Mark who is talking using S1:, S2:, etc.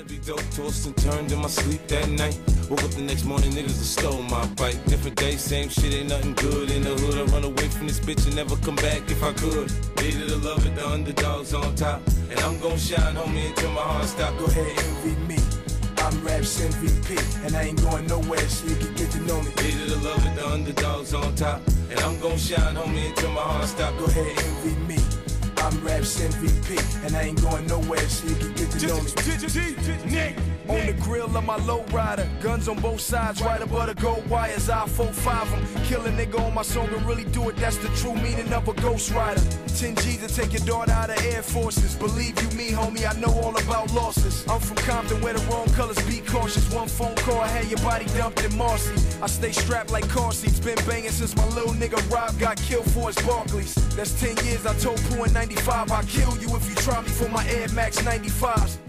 S1: Every dope tossed and turned in my sleep that night. Woke up the next morning, niggas have stole my bike. Different day, same shit, ain't nothing good in the hood. I run away from this bitch and never come back if I could. Needed to love it, the underdogs on top. And I'm gon' shine, homie, until my heart stop.
S2: Go ahead, envy me. I'm Rap's MVP, and I ain't going nowhere, so you can get to know me.
S1: Needed to love it, the underdogs on top. And I'm gon' shine, homie, until my heart stop.
S2: Go ahead, envy me. I'm Rap's MVP, and I ain't going nowhere, so you can get to know me. On the grill of my lowrider, guns on both sides, right above the gold wires. I 4-5 them, kill a nigga on my song and really do it. That's the true meaning of a ghost rider. 10 G's to take your daughter out of Air Forces. Believe you me, homie, I know all about losses. I'm from Compton where the wrong colors, be cautious. One phone call, I had your body dumped in Marcy. I stay strapped like car seats, been banging since my little nigga Rob got killed for his Barclays. That's 10 years, I told Pooh in 95, I'll kill you if you try me for my Air Max 95s.